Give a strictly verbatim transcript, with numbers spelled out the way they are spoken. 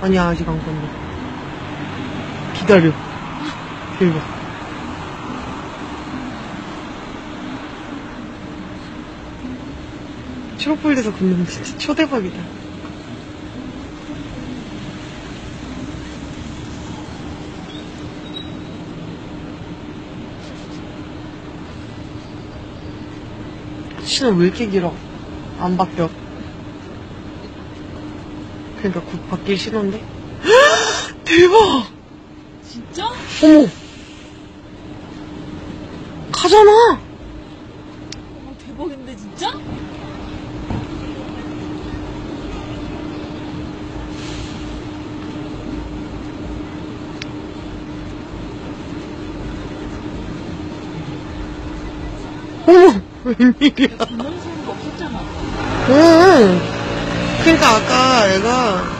아니야, 아직 안 건너. 기다려. 대박. 초록불에서 걷는 거 진짜 초대박이다. 신호 왜 이렇게 길어? 안 바뀌어. 그러니까 곧 바뀔 신호인데? 대박! 진짜? 어머! 가잖아! 어, 대박인데 진짜? 어머! 웬일이야. 장난치는 거 없었잖아. 응. 그러니까 아까 애가